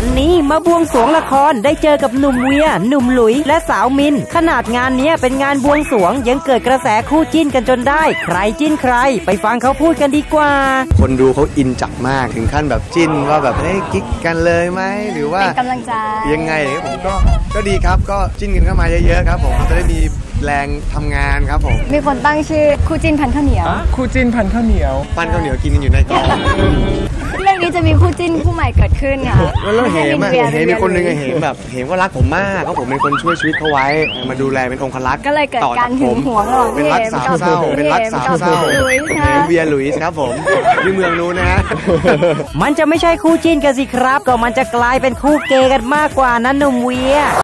วันนี้มาบวงสรวงละครได้เจอกับหนุ่มเวียหนุ่มหลุยและสาวมินขนาดงานนี้เป็นงานบวงสรวงยังเกิดกระแสคู่จิ้นกันจนได้ใครจิ้นใครไปฟังเขาพูดกันดีกว่าคนดูเขาอินจัดมากถึงขั้นแบบจิ้นว่าแบบเฮ้ยกิ๊กกันเลยไหมหรือว่าเป็นกำลังใจยังไงผมก็ดีครับก็จิ้นกันเข้ามาเยอะๆครับผมจะได้มีแรงทำงานครับผมมีคนตั้งชื่อคู่จิ้นพันข้าวเหนียวคู่จิ้นพันข้าวเหนียวปั้นข้าวเหนียวกินกันอยู่ในกองเรื่องนี้จะมีคู่จิ้นคู่ใหม่เกิดขึ้นค่ะแล้วเห็นมีคนนึงเห็นแบบเห็นว่ารักผมมากก็ผมเป็นคนช่วยชีวิตเขาไว้มาดูแลเป็นองครักษ์ก็เลยเกิดการหึงหวงระหว่างเป็นรักสาวเศร้าเป็นรักสาวเศร้าเวียหลุยส์ครับผมที่เมืองนู้นนะฮะมันจะไม่ใช่คู่จิ้นกันสิครับก็มันจะกลายเป็นคู่เกย์กันมากกว่านั้นหนุ่มเวีย